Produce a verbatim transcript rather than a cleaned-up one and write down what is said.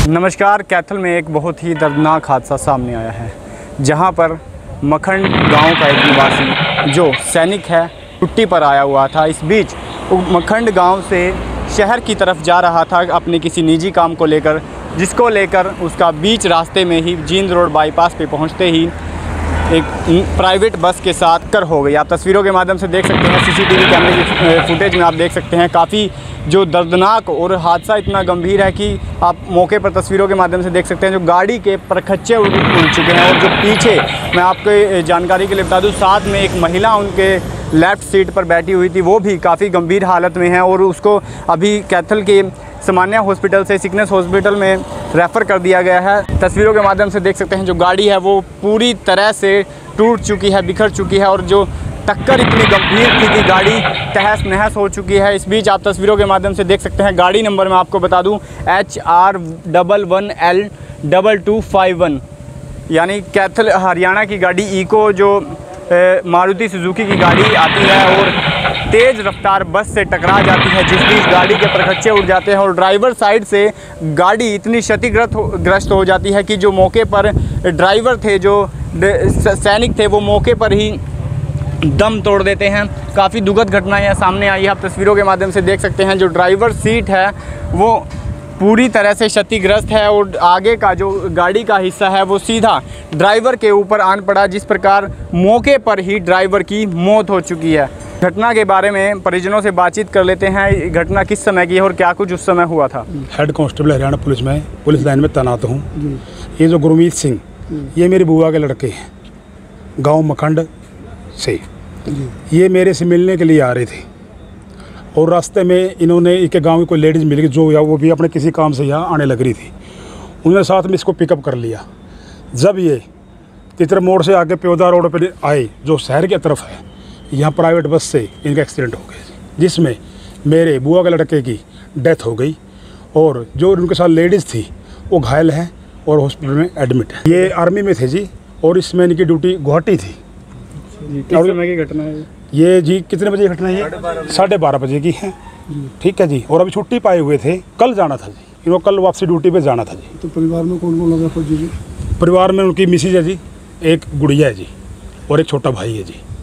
नमस्कार। कैथल में एक बहुत ही दर्दनाक हादसा सामने आया है, जहां पर मखंड गांव का एक निवासी जो सैनिक है छुट्टी पर आया हुआ था। इस बीच मखंड गांव से शहर की तरफ जा रहा था अपने किसी निजी काम को लेकर, जिसको लेकर उसका बीच रास्ते में ही जींद रोड बाईपास पे पहुंचते ही एक प्राइवेट बस के साथ कर हो गई। आप तस्वीरों के माध्यम से देख सकते हैं, सीसीटीवी कैमरे की फुटेज में आप देख सकते हैं। काफ़ी जो दर्दनाक और हादसा इतना गंभीर है कि आप मौके पर तस्वीरों के माध्यम से देख सकते हैं। जो गाड़ी के परखच्चे उड़ उड़ चुके हैं और जो पीछे, मैं आपको जानकारी के लिए बता दूं, साथ में एक महिला उनके लेफ़्ट सीट पर बैठी हुई थी, वो भी काफ़ी गंभीर हालत में है और उसको अभी कैथल के सामान्य हॉस्पिटल से सिकनेस हॉस्पिटल में रेफ़र कर दिया गया है। तस्वीरों के माध्यम से देख सकते हैं जो गाड़ी है वो पूरी तरह से टूट चुकी है, बिखर चुकी है और जो टक्कर इतनी गंभीर थी कि गाड़ी तहस नहस हो चुकी है। इस बीच आप तस्वीरों के माध्यम से देख सकते हैं, गाड़ी नंबर मैं आपको बता दूं H R double one L double two five one, यानी कैथल हरियाणा की गाड़ी इको जो मारुति सुजुकी की गाड़ी आती है और तेज़ रफ्तार बस से टकरा जाती है, जिस बीच गाड़ी के परखच्चे उड़ जाते हैं और ड्राइवर साइड से गाड़ी इतनी क्षतिग्रस्त हो ग्रस्त हो जाती है कि जो मौके पर ड्राइवर थे, जो सैनिक थे, वो मौके पर ही दम तोड़ देते हैं। काफ़ी दुखद घटनाएं सामने आई है, आप तस्वीरों के माध्यम से देख सकते हैं। जो ड्राइवर सीट है वो पूरी तरह से क्षतिग्रस्त है और आगे का जो गाड़ी का हिस्सा है वो सीधा ड्राइवर के ऊपर आन पड़ा, जिस प्रकार मौके पर ही ड्राइवर की मौत हो चुकी है। घटना के बारे में परिजनों से बातचीत कर लेते हैं। घटना किस समय की है और क्या कुछ उस समय हुआ था? हेड कांस्टेबल हरियाणा पुलिस में पुलिस लाइन में तैनात हूँ। ये जो गुरमीत सिंह, ये मेरी बुआ के लड़के हैं, गांव मखंड से। ये मेरे से मिलने के लिए आ रहे थे और रास्ते में इन्होंने एक गांव की कोई लेडीज़ मिल गई जो या वो भी अपने किसी काम से यहाँ आने लग रही थी। उन्होंने साथ में इसको पिकअप कर लिया। जब ये तितर मोड़ से आके प्योदा रोड पर आए जो शहर की तरफ है, यहाँ प्राइवेट बस से इनका एक्सीडेंट हो गया, जिसमें मेरे बुआ के लड़के की डेथ हो गई और जो उनके साथ लेडीज़ थी वो घायल है और हॉस्पिटल में एडमिट है। ये आर्मी में थे जी और इसमें इनकी ड्यूटी गुवाहाटी थी। किस समय की घटना है ये जी? कितने बजे घटना है? साढ़े बारह बजे की है। ठीक है जी। और अभी छुट्टी पाए हुए थे, कल जाना था जी, इनको कल वापसी ड्यूटी पे जाना था जी। तो परिवार में कौन कौन लगा फौजी जी? परिवार में उनकी मिसेज है जी, एक गुड़िया है जी और एक छोटा भाई है जी।